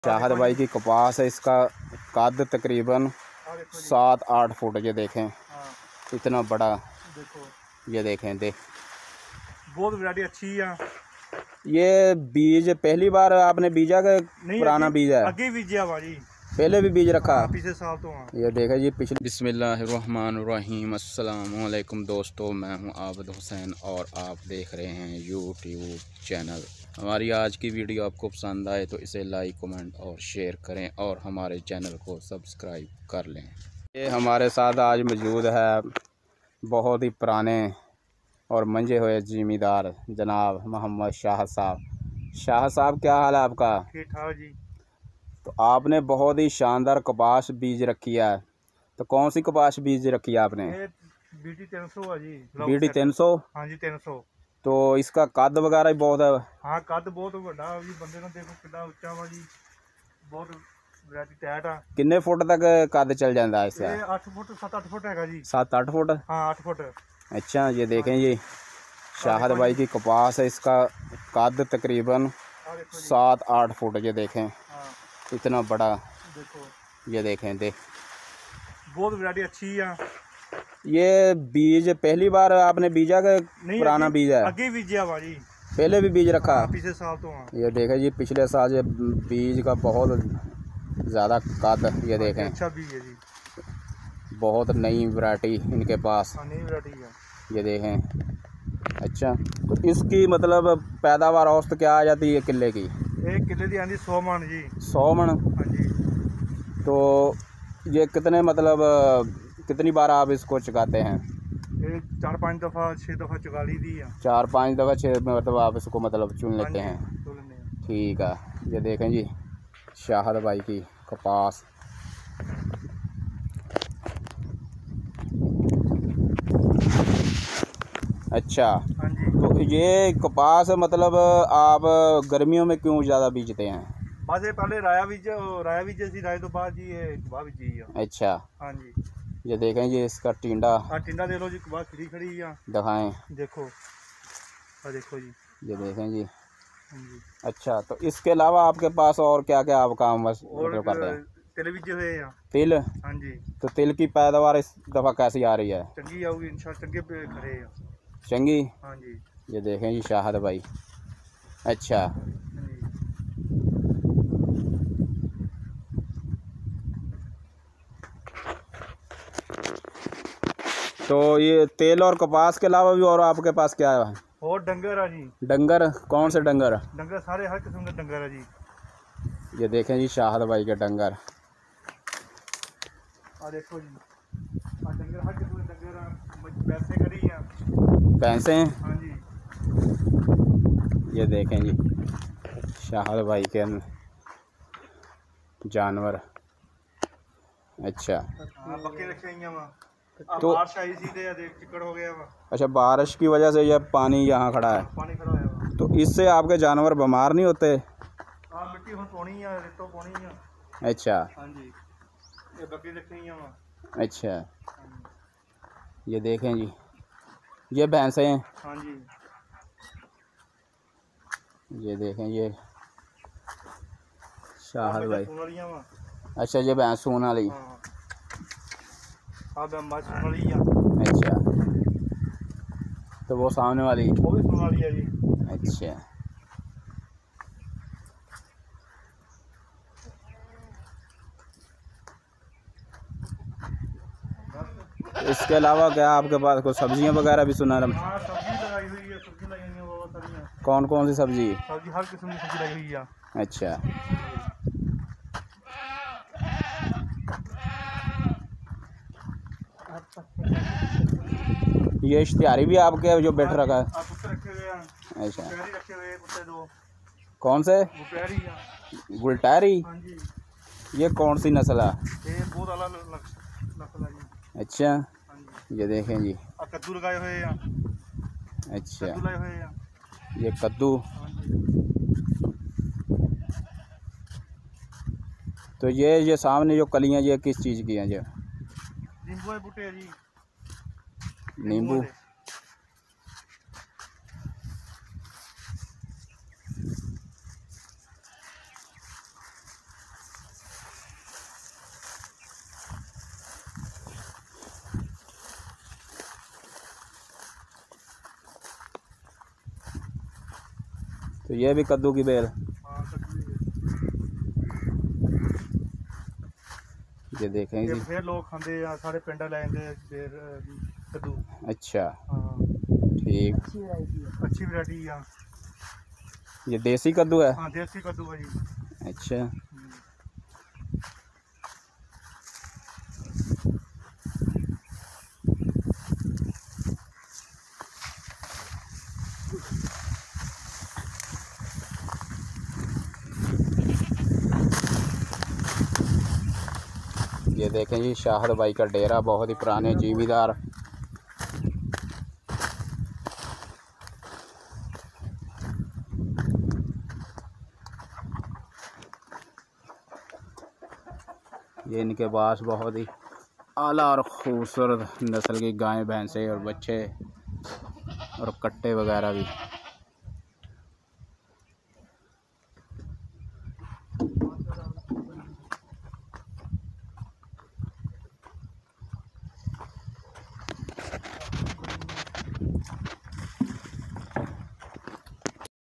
शाहद भाई की कपास है। इसका कद तकरीबन 7-8 फुट। ये देखें इतना बड़ा। देखो ये देखें बहुत वैरायटी अच्छी है। ये बीज पहली बार आपने बीजा का? पुराना बीज है? आगे बीजा भाजी, पहले भी बीज रखा? पिछले साल तो ये देखा जी पिछले। बिस्मिल्लाहिर्रहमानिर्रहीम। अस्सलाम वालेकुम दोस्तों, मैं हूं आबिद हुसैन और आप देख रहे हैं यूट्यूब चैनल। हमारी आज की वीडियो आपको पसंद आए तो इसे लाइक, कमेंट और शेयर करें और हमारे चैनल को सब्सक्राइब कर लें। ये हमारे साथ आज मौजूद है बहुत ही पुराने और मंजे हुए ज़िम्मेदार जनाब मोहम्मद शाह साहब। शाह साहब, क्या हाल है आपका? ठीक ठाक जी। तो आपने बहुत ही शानदार कपास बीज रखी है। तो कौन सी कपास बीज रखी है आपने? BT 300 है जी। BT 300? हाँ जी 300। तो इसका कद वगैरह भी बहुत है? हाँ कद बहुत बड़ा जी, बंदे ने देखो कितना ऊंचा वा जी, बहुत वैरायटी टाइट आ। कितने फुट तक कद चल जाता है इसका? 8 फुट 7-8 फुट है जी। 7-8 फुट? हाँ 8 फुट। अच्छा, ये देखें जी शाहद भाई की कपास है। इसका कद तकरीबन 7-8 फुट। ये देखें इतना बड़ा। देखो ये देखें बहुत वैरायटी अच्छी है। ये बीज पहली बार आपने बीजा का? पुराना बीज है? आगे बीजा भाजी, पहले भी बीज रखा? पिछले साल तो ये देखें जी पिछले साल ये बीज का बहुत ज़्यादा कद। ये देखें अच्छा बीज है जी, बहुत नई वैरायटी इनके पास। नई वैरायटी है। ये देखें। अच्छा, तो इसकी मतलब पैदावार औसत क्या आ जाती है किले की? एक किले की आंधी 100 मन जी। 100 मन? हाँ जी। तो ये कितने मतलब कितनी बार आप इसको चुकाते हैं? 4-5 दफ़ा 6 दफ़ा चुका ली थी। 4-5 दफ़ा 6 मतलब आप इसको मतलब चुन लेते हैं? तो लेने हैं। ठीक है। ये देखें जी शाहद भाई की कपास। अच्छा, हाँ जी। तो ये कपास मतलब आप गर्मियों में क्यों ज़्यादा बीजते हैं? बस ये पहले राया बीजे सी, राय तो बाद जी ये कबाब बीजी है। अच्छा, हाँ जी। ये देखें जी इसका टिंडा। हाँ टिंडा दे लो जी, कबाब खड़ी है। दिखाएं। देखो हाँ देखो जी। ये देखें जी। हाँ जी। अच्छा, तो इसके अलावा आपके पास और क्या क्या आप काम और मतलब करते हैं? तिल बीजे हुए हैं। तिल? हाँ जी। तो तिल की पैदावार इस दफ़ा कैसी आ रही है? चंगी आऊगी इंशाल्लाह, चंगे पे खड़े हैं। चंगी? हाँ जी। ये देखें जी शाहद भाई। अच्छा, हाँ जी। तो ये तेल और कपास के अलावा भी और आपके पास क्या है? और डंगर है जी। डंगर? कौन से डंगर? डंगर सारे हर किस्म के डंगर है जी। ये देखें जी शाहद भाई के डंगर। देखो जी डंगर हर किस्म के डंगर हैं, पैसे करी हैं। भैंसे? हाँ जी। ये देखें जी शाहद भाई के जानवर। अच्छा, बकरी रखे हैं वहाँ। तो बारिश आई सी थे, देख चिकड़ हो गया वहाँ। अच्छा, बारिश की वजह से ये पानी यहाँ खड़ा है? पानी खड़ा है वहाँ। तो इससे आपके जानवर बीमार नहीं होते? हाँ मिट्टी हम पानी है, रेतो पानी है। अच्छा। हाँ जी। ये बकरी रखी हैं वहाँ। अच्छा, ये देखें जी ये भैंसें हैं। हाँ जी। ये देखें ये शाहद भाई। वहाँ। अच्छा, ये भैंस सून वाली? अच्छा, तो वो सामने वाली? वो भी सुना लिया जी। अच्छा, इसके अलावा क्या आपके पास कोई सब्जियां वगैरह भी सुना? हाँ सब्जी लगाई हुई है, सब्जी लगाई हुई है वो सारी हैं। कौन कौन सी सब्जी? सब्जी हर किस्म की सब्जी लगी हुई है। अच्छा, ये इश्तिहारी भी आपके जो बैठ रखा है? कुत्ते रखे हुए हैं। अच्छा, गुलटहरी रखे हुए हैं कुत्ते दो। कौन से? गुलटहरी है। गुलटहरी? हाँ जी। ये कौन सी नस्ल है? ये बहुत अलग नस्ल है जी। अच्छा, हाँ जी। ये देखें जी। कद्दू लगाए हुए हैं। अच्छा, कद्दू लगाए हुए हैं। ये कद्दू। हाँ जी। तो ये सामने जो कलियां ये किस चीज़ की हैं? ये नींबू बूटे है जी। नींबू? तो ये भी कद्दू की बेल। हाँ कद्दू की बेल। ये देखें ये जी। फिर लोग खाते हैं सारे पिंड लेंगे फिर कद्दू। अच्छा हाँ ठीक। अच्छी वैरायटी है। ये देसी कद्दू है। हाँ देसी कद्दू है जी। अच्छा ये देखें जी शाहद भाई का डेरा, बहुत ही पुराने जिमीदार। ये इनके पास बहुत ही आला और खूबसूरत नस्ल की गायें भैंसें और बच्चे और कट्टे वगैरह भी।